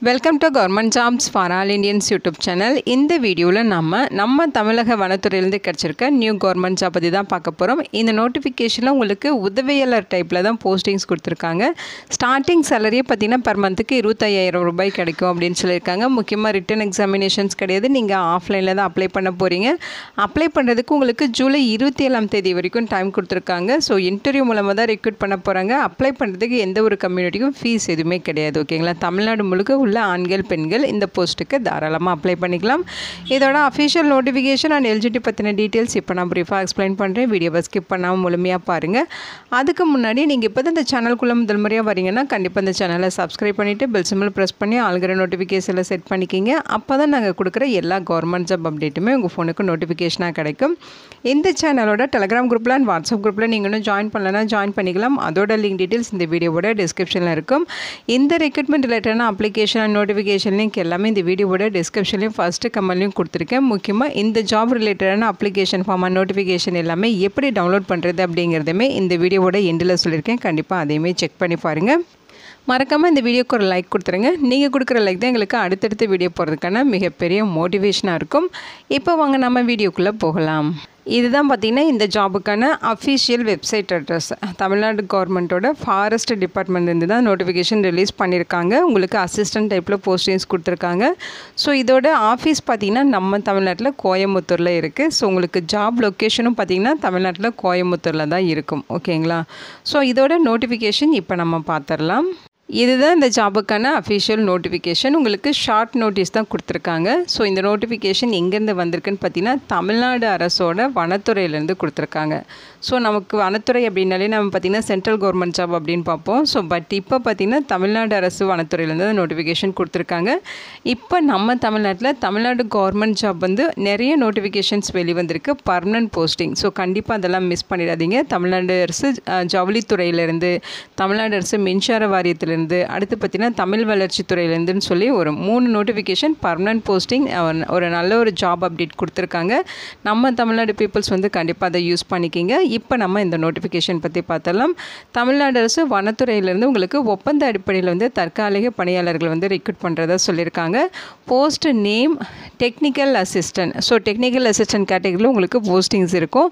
Welcome to government jobs for all Indians YouTube channel. இந்த வீடியோவில் நம்ம தமிழக வனத்துறையிலேருந்து கிடச்சிருக்க நியூ கவர்மெண்ட் ஜாப் பற்றி தான் பார்க்க போகிறோம். இந்த நோட்டிஃபிகேஷனில் உங்களுக்கு உதவியாளர் டைப்பில் தான் போஸ்டிங்ஸ் கொடுத்துருக்காங்க. ஸ்டார்டிங் சேலரியே பார்த்திங்கன்னா பெர் மந்த்துக்கு 25,000 ரூபாய் கிடைக்கும் அப்படின்னு சொல்லியிருக்காங்க. முக்கியமாக ரிட்டன் எக்ஸாமினேஷன்ஸ் கிடையாது, நீங்கள் ஆஃப்லைனில் தான் அப்ளை பண்ண போகிறீங்க. அப்ளை பண்ணுறதுக்கு உங்களுக்கு ஜூலை 27 வரைக்கும் டைம் கொடுத்துருக்காங்க. ஸோ இன்டர்வியூ மூலமாக தான் ரெக்ரூட் பண்ண போகிறாங்க. அப்ளை பண்ணுறதுக்கு எந்த ஒரு கம்யூனிட்டிக்கும் ஃபீஸ் எதுவுமே கிடையாது. ஓகேங்களா, தமிழ்நாடு முழுக்க உள்ள ஆண்கள் பெண்கள் இந்த போஸ்ட்டுக்கு தாராளமாக அப்ளை பண்ணிக்கலாம். இதோட அஃபிஷியல் நோட்டிஃபிகேஷன் அண்ட் எலிஜிபிலிட்டி பற்றின டீட்டெயில்ஸ் இப்போ நான் ப்ரீஃபாக எக்ஸ்பிளைன் பண்ணுறேன். வீடியோவை ஸ்கிப் பண்ணாமல் முழுமையாக பாருங்கள். அதுக்கு முன்னாடி நீங்கள் இப்போ தான் இந்த சேனலுக்குள்ளே முதல் முறையாக வரீங்கன்னா கண்டிப்பாக இந்த சேனலை சப்ஸ்கிரைப் பண்ணிவிட்டு பெல் சிம்பிள் ப்ரெஸ் பண்ணி ஆல்கிற நோட்டிஃபிகேஷனில் செட் பண்ணிக்கிங்க. அப்போ தான் நாங்கள் கொடுக்குற எல்லா கவர்மெண்ட் ஜாப் அப்டேட்டுமே உங்கள் ஃபோனுக்கு நோட்டிஃபிகேஷனாக கிடைக்கும். இந்த சேனலோட டெலிகிராம் குரூப்பில் அண்ட் வாட்ஸ்அப் குரூப்பில் நீங்கள் இன்னும் ஜாயின் பண்ணலன்னா ஜாயின் பண்ணிக்கலாம். அதோட லிங்க் டீட்டெயில்ஸ் இந்த வீடியோவோட டிஸ்கிரிப்ஷனில் இருக்கும். இந்த ரெக்ரூட்மெண்ட் ரிலேட்டடான அப்ளிகேஷன் அண்ட் நோட்டிஃபிகேஷன் லிங்க் எல்லாமே இந்த வீடியோவோட டிஸ்கிரிப்ஷன்லையும் ஃபஸ்ட்டு கமெண்ட்லையும் கொடுத்துருக்கேன். முக்கியமாக இந்த ஜாப் ரிலேட்டடான அப்ளிகேஷன் ஃபார்ம் அண்ட் நோட்டிஃபிகேஷன் எல்லாமே எப்படி டவுன்லோட் பண்ணுறது அப்படிங்கிறதுமே இந்த வீடியோவோட எண்டில் சொல்லியிருக்கேன். கண்டிப்பாக அதையுமே செக் பண்ணி பாருங்கள். மறக்காமல் இந்த வீடியோக்கு ஒரு லைக் கொடுத்துருங்க. நீங்கள் கொடுக்குற லைக் தான் எங்களுக்கு அடுத்தடுத்த வீடியோ போகிறதுக்கான மிகப்பெரிய மோட்டிவேஷனாக இருக்கும். இப்போ வாங்க நம்ம வீடியோக்குள்ளே போகலாம். இதுதான் பார்த்திங்கன்னா இந்த ஜாபுக்கான அஃபிஷியல் வெப்சைட் அட்ரஸ். தமிழ்நாடு கவர்மெண்ட்டோட ஃபாரஸ்ட் டிபார்ட்மெண்ட்லேருந்து தான் நோட்டிஃபிகேஷன் ரிலீஸ் பண்ணியிருக்காங்க. உங்களுக்கு அசிஸ்டன்ட் டைப்பில் போஸ்டிங்ஸ் கொடுத்துருக்காங்க. ஸோ இதோட ஆஃபீஸ் பார்த்திங்கன்னா நம்ம தமிழ்நாட்டில் கோயம்புத்தூரில் இருக்குது. ஸோ உங்களுக்கு ஜாப் லொக்கேஷனும் பார்த்திங்கன்னா தமிழ்நாட்டில் கோயம்புத்தூரில் தான் இருக்கும். ஓகேங்களா, ஸோ இதோட நோட்டிஃபிகேஷன் இப்போ நம்ம பார்த்துடலாம். இதுதான் இந்த ஜாபுக்கான அஃபிஷியல் நோட்டிஃபிகேஷன். உங்களுக்கு ஷார்ட் நோட்டீஸ் தான் கொடுத்துருக்காங்க. ஸோ இந்த நோட்டிஃபிகேஷன் எங்கேருந்து வந்திருக்குன்னு பார்த்தீங்கன்னா தமிழ்நாடு அரசோட வனத்துறையிலேருந்து கொடுத்துருக்காங்க. ஸோ நமக்கு வனத்துறை அப்படின்னாலே நம்ம பார்த்திங்கன்னா சென்ட்ரல் கவர்மெண்ட் ஜாப் அப்படின்னு பார்ப்போம். ஸோ பட் இப்போ பார்த்திங்கன்னா தமிழ்நாடு அரசு வனத்துறையிலேருந்து நோட்டிஃபிகேஷன் கொடுத்துருக்காங்க. இப்போ நம்ம தமிழ்நாட்டில் தமிழ்நாடு கவர்மெண்ட் ஜாப் வந்து நிறைய நோட்டிஃபிகேஷன்ஸ் வெளிவந்திருக்கு, பர்மனன்ட் போஸ்டிங். ஸோ கண்டிப்பாக அதெல்லாம் மிஸ் பண்ணிடாதீங்க. தமிழ்நாடு அரசு ஜவுளித்துறையிலேருந்து, தமிழ்நாடு அரசு மின்சார வாரியத்திலேருந்து, அடுத்து பார்த்திங்கன்னா தமிழ் வளர்ச்சி துறையிலேருந்துன்னு சொல்லி ஒரு 3 நோட்டிஃபிகேஷன் பர்மனன்ட் போஸ்டிங் ஒரு நல்ல ஒரு ஜாப் அப்டேட் கொடுத்துருக்காங்க. நம்ம தமிழ்நாடு பீப்புள்ஸ் வந்து கண்டிப்பாக அதை யூஸ் பண்ணிக்கிங்க. இப்போ நம்ம இந்த நோட்டிஃபிகேஷன் பற்றி பார்த்தலாம். தமிழ்நாடு அரசு வனத்துறையிலேருந்து உங்களுக்கு ஒப்பந்த அடிப்படையில் வந்து தற்காலிக பணியாளர்கள் வந்து ரெக்ரூட் பண்ணுறதா சொல்லியிருக்காங்க. Post name technical assistant. So technical assistant கேட்டகரியில் உங்களுக்கு போஸ்டிங்ஸ் இருக்கும்.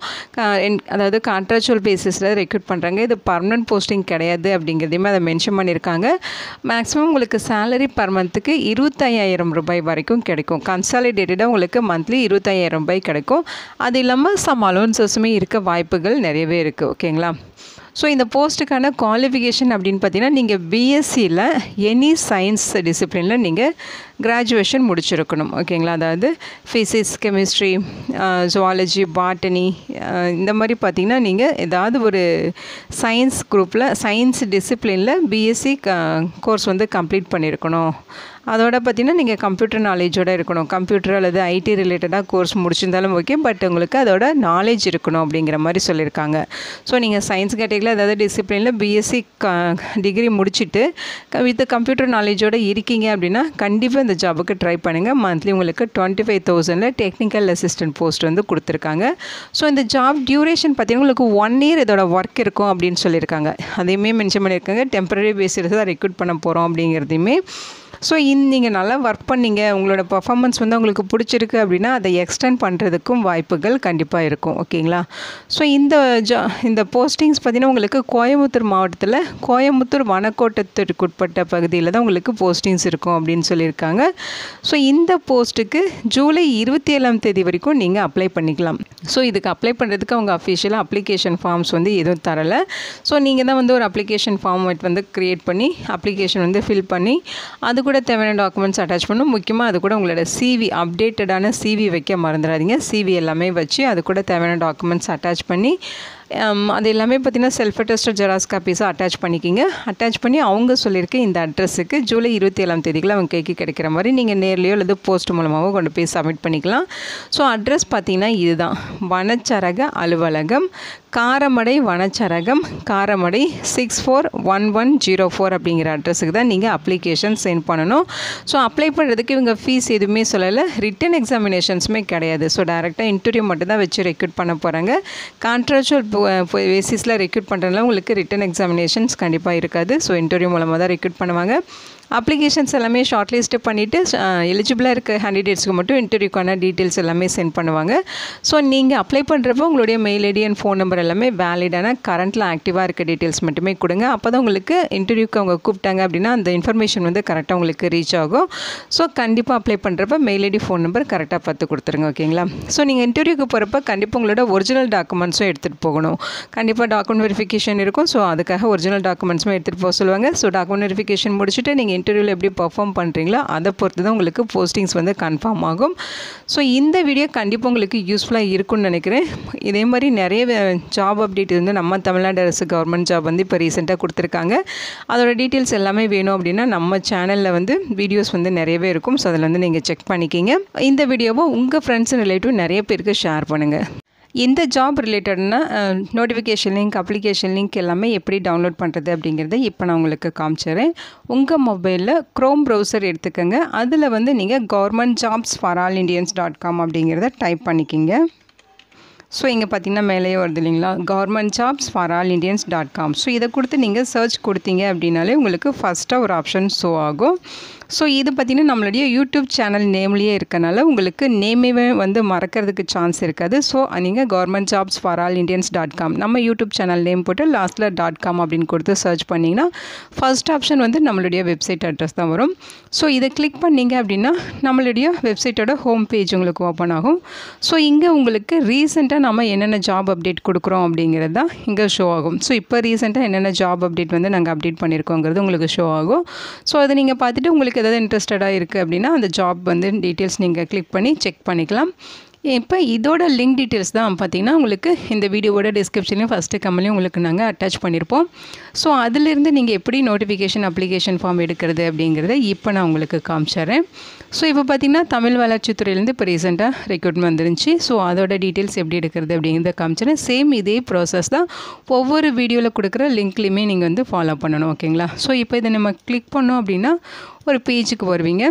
அதாவது கான்ட்ராக்சுவல் பேசிஸில் ரெக்ரூட் பண்ணுறாங்க. இது பர்மனன்ட் போஸ்டிங் கிடையாது அப்படிங்கிறதையுமே அதை மென்ஷன் பண்ணியிருக்காங்க. மேக்ஸிமம் உங்களுக்கு சேலரி பர் மந்த்துக்கு 25,000 ரூபாய் வரைக்கும் கிடைக்கும். கன்சாலிடேட்டடாக உங்களுக்கு மந்த்லி 25,000 ரூபாய் கிடைக்கும். அது இல்லாமல் சம் அலோன்சஸுமே இருக்க வாய்ப்புகள் நிறையவே இருக்குது. ஓகேங்களா, ஸோ இந்த போஸ்ட்டுக்கான குவாலிஃபிகேஷன் அப்படின்னு பார்த்தீங்கன்னா நீங்கள் பிஎஸ்சியில் எனி சயின்ஸ் டிசிப்ளினில் நீங்கள் கிராஜுவேஷன் முடிச்சிருக்கணும். ஓகேங்களா, அதாவது ஃபிசிக்ஸ், கெமிஸ்ட்ரி, ஜுவாலஜி, பாட்டனி இந்த மாதிரி பார்த்திங்கன்னா நீங்கள் ஏதாவது ஒரு சயின்ஸ் குரூப்பில் சயின்ஸ் டிசிப்ளினில் பிஎஸ்சி கோர்ஸ் வந்து கம்ப்ளீட் பண்ணியிருக்கணும். அதோட பார்த்திங்கன்னா நீங்கள் கம்ப்யூட்டர் நாலேஜோடு இருக்கணும். கம்ப்யூட்டர் அல்லது ஐடி ரிலேட்டடாக கோர்ஸ் முடிச்சிருந்தாலும் ஓகே, பட் உங்களுக்கு அதோட நாலேஜ் இருக்கணும் அப்படிங்கிற மாதிரி சொல்லியிருக்காங்க. ஸோ நீங்கள் சயின்ஸ் கேட்டகரியில் அதாவது டிசிப்ளினில் பிஎஸ்சி டிகிரி முடிச்சுட்டு வித் கம்ப்யூட்டர் நாலேஜோடு இருக்கீங்க அப்படின்னா கண்டிப்பாக இந்த ஜாபுக்கு ட்ரை பண்ணுங்கள். மந்த்லி உங்களுக்கு 25,000 டெக்னிக்கல் அசிஸ்டன்ட் போஸ்ட் வந்து கொடுத்துருக்காங்க. ஸோ இந்த ஜாப் டியூரேஷன் பார்த்திங்கன்னா உங்களுக்கு 1 year இதோட ஒர்க் இருக்கும் அப்படின்னு சொல்லியிருக்காங்க. அதையுமே மென்ஷன் பண்ணியிருக்காங்க. டெம்பரரி பேஸில் தான் ரெக்ரூட் பண்ண போகிறோம் அப்படிங்கிறதையுமே. ஸோ நீங்கள் நல்லா ஒர்க் பண்ணிங்க, உங்களோட பர்ஃபார்மன்ஸ் வந்து உங்களுக்கு பிடிச்சிருக்கு அப்படின்னா அதை எக்ஸ்டெண்ட் பண்ணுறதுக்கும் வாய்ப்புகள் கண்டிப்பாக இருக்கும். ஓகேங்களா, ஸோ இந்த போஸ்டிங்ஸ் பார்த்திங்கன்னா உங்களுக்கு கோயம்புத்தூர் மாவட்டத்தில் கோயம்புத்தூர் வனக்கோட்டத்திற்கு உட்பட்ட பகுதியில் தான் உங்களுக்கு போஸ்டிங்ஸ் இருக்கும் அப்படின்னு சொல்லியிருக்காங்க. ஸோ இந்த போஸ்ட்டுக்கு ஜூலை 27 வரைக்கும் நீங்கள் அப்ளை பண்ணிக்கலாம். ஸோ இதுக்கு அப்ளை பண்ணுறதுக்கு அவங்க அஃபிஷியலாக அப்ளிகேஷன் ஃபார்ம்ஸ் வந்து எதுவும் தரலை. ஸோ நீங்கள் தான் வந்து ஒரு அப்ளிகேஷன் ஃபார்மேட் வந்து க்ரியேட் பண்ணி அப்ளிகேஷன் வந்து ஃபில் பண்ணி அது கூட தேவையான டாக்குமெண்ட்ஸ் அட்டாச் பண்ணணும். முக்கியமாக அது கூட உங்களோட சிவி அப்டேட்டடான சிவி வைக்க மறந்துடாதீங்க. சிவி எல்லாமே வச்சு அது கூட தேவையான டாக்குமெண்ட்ஸ் அட்டாச் பண்ணி அது எல்லாமே பார்த்திங்கன்னா செல்ஃப் அட்டஸ்டட் ஜெராக்ஸ் காப்பீஸை அட்டாச் பண்ணிக்கிங்க. அட்டாச் பண்ணி அவங்க சொல்லியிருக்க இந்த அட்ரஸுக்கு ஜூலை 27 அவங்க கைக்கு கிடைக்கிற மாதிரி நீங்கள் நேர்லையோ அல்லது போஸ்ட் மூலமாகவோ கொண்டு போய் சப்மிட் பண்ணிக்கலாம். ஸோ அட்ரஸ் பார்த்திங்கன்னா இதுதான், வனச்சரக அலுவலகம், காரமடை வனச்சரகம், காரமடை 641104 அப்படிங்கிற அட்ரஸுக்கு தான் நீங்கள் அப்ளிகேஷன் சென்ட் பண்ணணும். ஸோ அப்ளை பண்ணுறதுக்கு இவங்க ஃபீஸ் எதுவுமே சொல்லலை, ரிட்டன் எக்ஸாமினேஷன்ஸுமே கிடையாது. ஸோ டேரெக்டாக இன்டர்வியூ மட்டும் தான் வச்சு ரெக்ரூட் பண்ண போகிறாங்க. கான்ட்ராக்சுவல் பேசிஸில் ரெக்ரூட் பண்ணுறதுனால உங்களுக்கு ரிட்டன் எக்ஸாமினேஷன்ஸ் கண்டிப்பாக இருக்காது. ஸோ இன்டர்வியூ மூலமாக தான் ரெக்ரூட் பண்ணுவாங்க. அப்ளிகேஷன்ஸ் எல்லாமே ஷார்ட் லிஸ்ட்டு பண்ணிவிட்டு எலிஜிபிளாக இருக்க கேண்டிடேட்ஸ்க்கு மட்டும் இன்டர்வியூக்கான டீட்டெயில்ஸ் எல்லாமே சென்ட் பண்ணுவாங்க. ஸோ நீங்கள் அப்ளை பண்ணுறப்போ உங்களுடைய mail ID and phone number எல்லாமே வேலிடான கரண்ட்டில் ஆக்டிவாக இருக்க டீட்டெயில்ஸ் மட்டுமே கொடுங்க. அப்போ தான் உங்களுக்கு இன்டர்வியூக்கு அவங்க கூப்பிட்டாங்க அப்படின்னா அந்த இன்ஃபர்மேஷன் வந்து கரெக்டாக உங்களுக்கு ரீச் ஆகும். ஸோ கண்டிப்பாக அப்ளை பண்ணுறப்ப மெயில் ஐடி ஃபோன் நம்பர் கரெக்டாக பார்த்து கொடுத்துருங்க. ஓகேங்களா? ஸோ நீங்கள் இன்டர்வியூக்கு போகிறப்ப கண்டிப்பாக உங்களோட ஒரிஜினல் டாக்குமெண்ட்ஸும் எடுத்துகிட்டு போகணும். கண்டிப்பாக டாக்குமெண்ட் வெரிஃபிகேஷன் இருக்கும். ஸோ அதுக்காக ஒரிஜினல் டாக்குமெண்ட்ஸும் எடுத்துகிட்டு போக சொல்லுவாங்க. ஸோ டாக்குமெண்ட் வெரிஃபிகேஷன் முடிச்சுட்டு நீங்கள் இன்டர்வியூவில் எப்படி பர்ஃபார்ம் பண்ணுறீங்களோ அதை பொறுத்து தான் உங்களுக்கு போஸ்டிங்ஸ் வந்து கன்ஃபார்ம் ஆகும். ஸோ இந்த வீடியோ கண்டிப்பாக உங்களுக்கு யூஸ்ஃபுல்லாக இருக்கும்னு நினைக்கிறேன். இதே மாதிரி நிறைய ஜாப் அப்டேட் வந்து நம்ம தமிழ்நாடு அரசு கவர்மெண்ட் ஜாப் வந்து இப்போ ரீசெண்டாக கொடுத்துருக்காங்க. அதோட டீட்டெயில்ஸ் எல்லாமே வேணும் அப்படின்னா நம்ம சேனலில் வந்து வீடியோஸ் வந்து நிறையவே இருக்கும். ஸோ அதில் வந்து நீங்கள் செக் பண்ணிக்கிங்க. இந்த வீடியோவை உங்கள் ஃப்ரெண்ட்ஸ் அண்ட் ரிலேட்டிவ் நிறைய பேருக்கு ஷேர் பண்ணுங்கள். இந்த ஜாப் ரிலேட்டட்னா நோட்டிஃபிகேஷன் லிங்க், அப்ளிகேஷன் லிங்க் எல்லாமே எப்படி டவுன்லோட் பண்ணுறது அப்படிங்கிறத இப்போ நான் உங்களுக்கு காமிச்சிடுறேன். உங்கள் மொபைலில் க்ரோம் ப்ரௌசர் எடுத்துக்கோங்க. அதில் வந்து நீங்கள் governmentjobsforallindians.com அப்படிங்கிறத டைப் பண்ணிக்கிங்க. ஸோ இங்கே பார்த்தீங்கன்னா மேலேயே வருது இல்லைங்களா, governmentjobsforallindians.com. ஸோ இதை கொடுத்து நீங்கள் சர்ச் கொடுத்தீங்க அப்படின்னாலே உங்களுக்கு ஃபஸ்ட்டாக ஒரு ஆப்ஷன் ஷோ ஆகும். ஸோ இது பார்த்திங்கன்னா நம்மளுடைய யூடியூப் சேனல் நேம்லேயே இருக்கனால உங்களுக்கு நேமே வந்து மறக்கிறதுக்கு சான்ஸ் இருக்காது. ஸோ நீங்கள் governmentjobsforallindians.com நம்ம யூடியூப் சேனல் நேம் போட்டு லாஸ்ட்டில் .com அப்படின்னு கொடுத்து சர்ச் பண்ணிங்கன்னா ஃபர்ஸ்ட் ஆப்ஷன் வந்து நம்மளுடைய வெப்சைட் அட்ரஸ் தான் வரும். ஸோ இதை கிளிக் பண்ணிங்க அப்படின்னா நம்மளுடைய வெப்சைட்டோட ஹோம் பேஜ் உங்களுக்கு ஓப்பன் ஆகும். ஸோ இங்கே உங்களுக்கு ரீசெண்டாக நம்ம என்னென்ன ஜாப் அப்டேட் கொடுக்குறோம் அப்படிங்கிறது தான் இங்கே ஷோ ஆகும். ஸோ இப்போ ரீசெண்டாக என்னென்ன ஜாப் அப்டேட் வந்து நாங்கள் அப்டேட் பண்ணியிருக்கோங்கிறது உங்களுக்கு ஷோ ஆகும். ஸோ அதை நீங்கள் பார்த்துட்டு உங்களுக்கு ஏதாவது இன்ட்ரெஸ்டடாக இருக்குது அப்படின்னா அந்த ஜாப் வந்து டீட்டெயில்ஸ் நீங்கள் கிளிக் பண்ணி செக் பண்ணிக்கலாம். இப்போ இதோட லிங்க் டீட்டெயில்ஸ் தான் பார்த்திங்கன்னா உங்களுக்கு இந்த வீடியோவோட டிஸ்கிரிப்ஷன்லையும் ஃபஸ்ட்டு கமெண்ட்லையும் உங்களுக்கு நாங்கள் அட்டாச் பண்ணியிருப்போம். ஸோ அதிலிருந்து நீங்கள் எப்படி நோட்டிஃபிகேஷன் அப்ளிகேஷன் ஃபார்ம் எடுக்கிறது அப்படிங்கிறத இப்போ நான் உங்களுக்கு காமிச்சிடுறேன். ஸோ இப்போ பார்த்திங்கன்னா தமிழ் வளர்ச்சித்துறையிலேருந்து இப்போ ரீசெண்டாக ரெக்ரூட்மெண்ட் வந்துருந்துச்சு. ஸோ அதோட டீட்டெயில்ஸ் எப்படி எடுக்கிறது அப்படிங்கிறத காமிச்சிடுறேன். சேம் இதே ப்ராசஸ் தான் ஒவ்வொரு வீடியோவில் கொடுக்குற லிங்க்லேயுமே நீங்கள் வந்து ஃபாலோ பண்ணணும். ஓகேங்களா? ஸோ இப்போ இதை நம்ம கிளிக் பண்ணோம் அப்படின்னா ஒரு பேஜுக்கு வருவீங்க.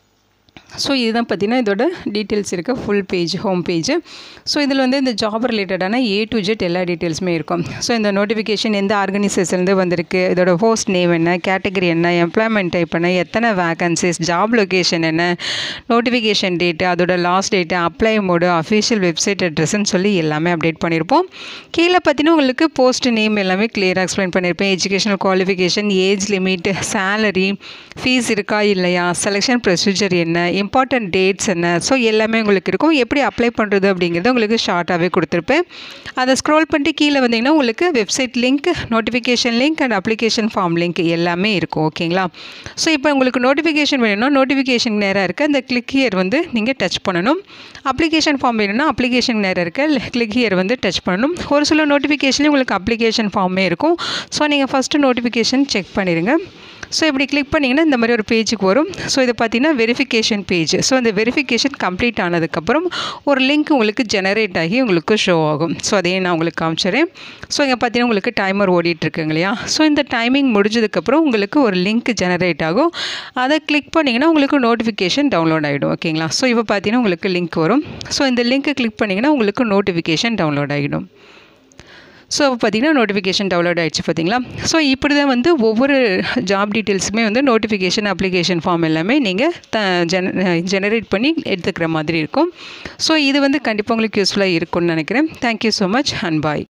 ஸோ இதுதான் பார்த்திங்கன்னா இதோட டீட்டெயில்ஸ் இருக்க full page, home page. So இதில் வந்து இந்த ஜாப் ரிலேட்டடான A to Z எல்லா டீட்டெயில்ஸுமே இருக்கும். ஸோ இந்த நோட்டிஃபிகேஷன் எந்த ஆர்கனைசேஷன்லேருந்து வந்திருக்கு, இதோட போஸ்ட் நேம் என்ன, கேட்டகரி என்ன, எம்ப்ளாய்மெண்ட் டைப் என்ன, எத்தனை வேகன்சிஸ், ஜாப் லொக்கேஷன் என்ன, நோட்டிஃபிகேஷன் டேட்டு, அதோட last date, apply mode, official website அட்ரஸ்ன்னு சொல்லி எல்லாமே அப்டேட் பண்ணியிருப்போம். கீழே பார்த்தீங்கன்னா உங்களுக்கு போஸ்ட் நேம் எல்லாமே கிளியராக எக்ஸ்பிளைன் பண்ணியிருப்பேன். Educational qualification, age limit, salary, fees இருக்கா இல்லையா, செலெக்ஷன் ப்ரொசீஜர் என்ன, இம்பார்ட்டன்ட் டேட்ஸ் என்ன, ஸோ எல்லாமே உங்களுக்கு இருக்கும். எப்படி அப்ளை பண்ணுறது அப்படிங்கிறத உங்களுக்கு ஷார்ட்டாகவே கொடுத்துருப்பேன். அதை ஸ்க்ரோல் பண்ணிட்டு கீழே வந்தீங்கன்னா உங்களுக்கு website link, notification link and application form link எல்லாமே இருக்கும். ஓகேங்களா? ஸோ இப்போ உங்களுக்கு நோட்டிஃபிகேஷன் வேணும்னா நோட்டிஃபிகேஷன் நேராக இருக்க அந்த கிளிக் ஹியர் வந்து நீங்கள் டச் பண்ணணும். அப்ளிகேஷன் ஃபார்ம் வேணும்னா அப்ளிகேஷன் நேராக இருக்க கிளிக் ஹியர் வந்து டச் பண்ணணும். ஒரு சில நோட்டிஃபிகேஷன்லேயும் உங்களுக்கு அப்ளிகேஷன் ஃபார்மே இருக்கும். ஸோ நீங்கள் ஃபஸ்ட்டு நோட்டிஃபிகேஷன் செக் பண்ணிடுங்க. ஸோ இப்படி கிளிக் பண்ணிங்கன்னா இந்த மாதிரி ஒரு பேஜுக்கு வரும். ஸோ இது பார்த்திங்கன்னா வெரிஃபிகேஷன் பேஜ். ஸோ இந்த வெரிஃபிகேஷன் கம்ப்ளீட் ஆனதுக்கப்புறம் ஒரு லிங்க் உங்களுக்கு ஜெனரேட் ஆகி உங்களுக்கு ஷோ ஆகும். ஸோ அதையும் நான் உங்களுக்கு காமிச்சிடுறேன். ஸோ இங்கே பார்த்தீங்கன்னா உங்களுக்கு டைமர் ஓடிட்டுருக்குங்க இல்லையா? ஸோ இந்த டைமிங் முடிஞ்சதுக்கப்புறம் உங்களுக்கு ஒரு லிங்க் ஜெனரேட் ஆகும். அதை கிளிக் பண்ணிங்கன்னா உங்களுக்கு நோட்டிஃபிகேஷன் டவுன்லோட் ஆகிடும். ஓகேங்களா? ஸோ இப்போ பார்த்தீங்கன்னா உங்களுக்கு லிங்க் வரும். ஸோ இந்த லிங்க்கை கிளிக் பண்ணிங்கன்னா உங்களுக்கு நோட்டிஃபிகேஷன் டவுன்லோட் ஆகிடும். ஸோ பார்த்திங்கன்னா நோட்டிஃபிகேஷன் டவுன்லோட் ஆகிடுச்சு பார்த்திங்களா? ஸோ இப்படி தான் வந்து ஒவ்வொரு ஜாப் டீட்டெயில்ஸுமே வந்து நோட்டிஃபிகேஷன், அப்ளிகேஷன் ஃபார்ம் எல்லாமே நீங்கள் ஜெனரேட் பண்ணி எடுத்துக்கிற மாதிரி இருக்கும். ஸோ இது வந்து கண்டிப்பாக உங்களுக்கு யூஸ்ஃபுல்லாக இருக்கும்னு நினைக்கிறேன். Thank you so much and bye.